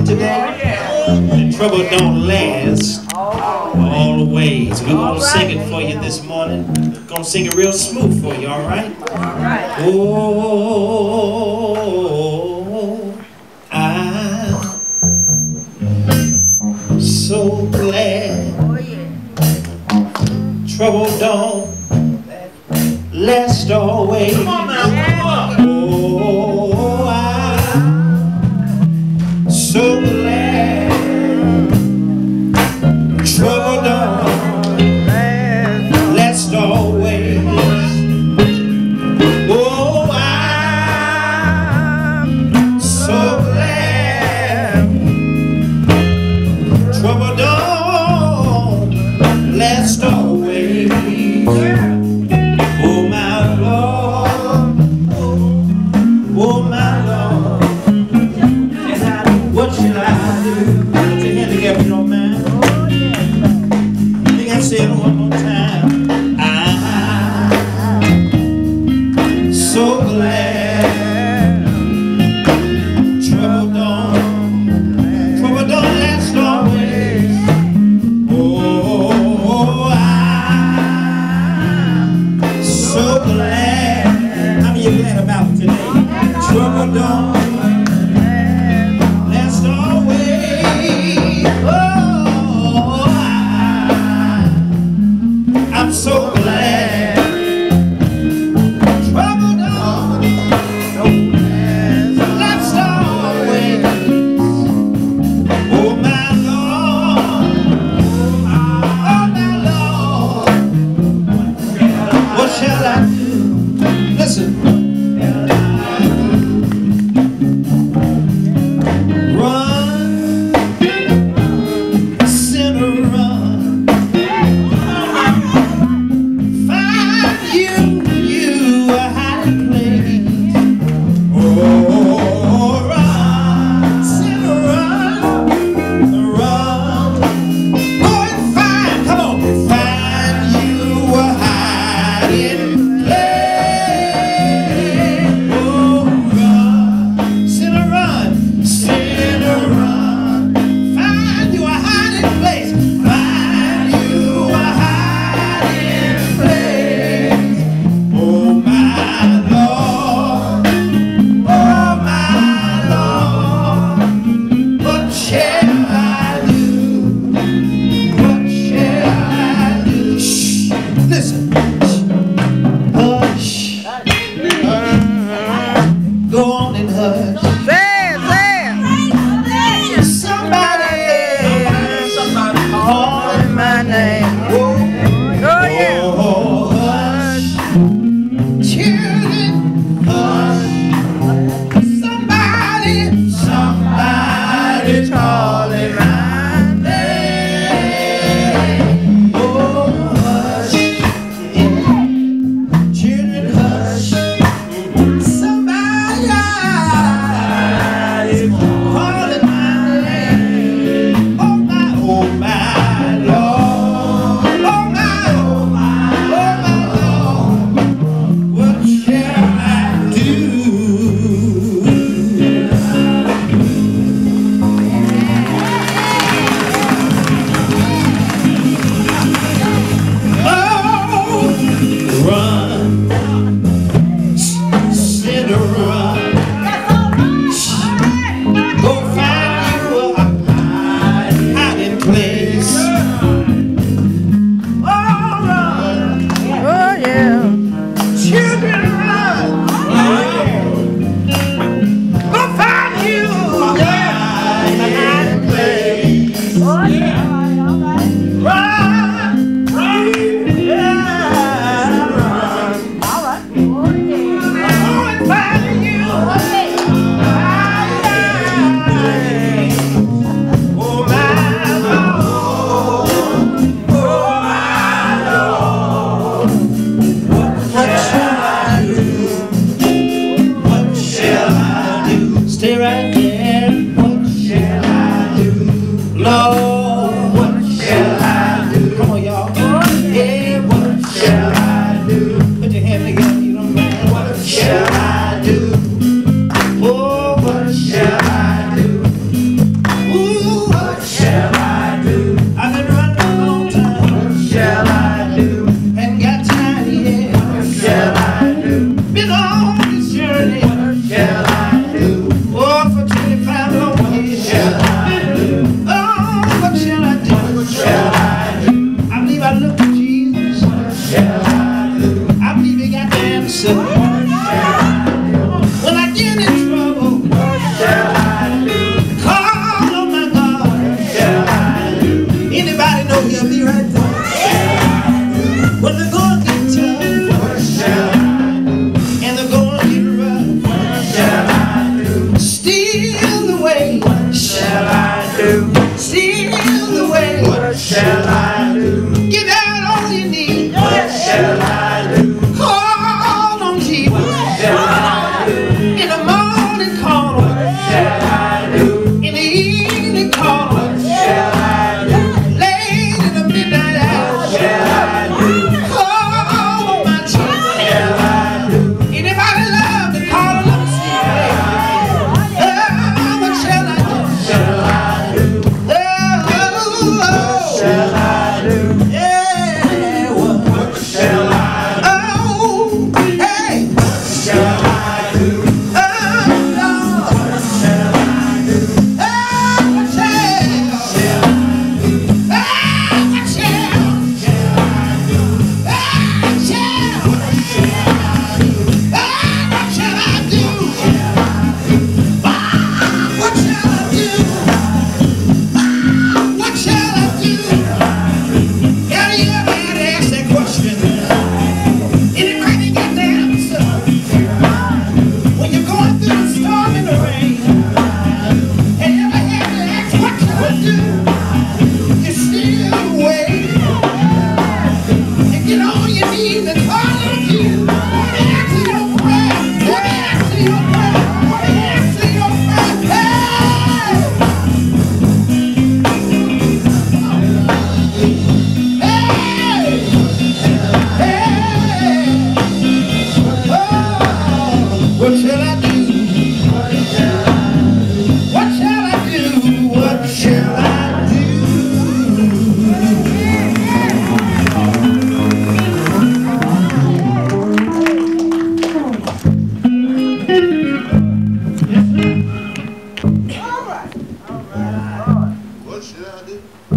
today? The trouble don't last always. We're going to sing it for you this morning. We're going to sing it real smooth for you, all right? All right. Oh, I'm so glad. Oh, yeah. Trouble don't last always. Come on now, come on. Oh, I'm so glad. Trouble don't last always. Oh, I'm so glad. Trouble don't last always. Oh, my Lord. Oh, my Lord. What shall I do? Put your hand together if you don't mind. Say it one more time. I'm so glad. Trouble don't last always. Oh, I'm so glad. How many of you glad about it today? Trouble don't last always. Oh, I'm so glad. Trouble don't last always. Oh, my Lord. Oh, my Lord. What shall I do? Listen. Run, sinner, run. You steal away. You get on your knees and call on you. Answer your prayer. Answer your prayer. Answer your prayer. What shall I do? What shall I do? What shall I do? All right. What shall I do?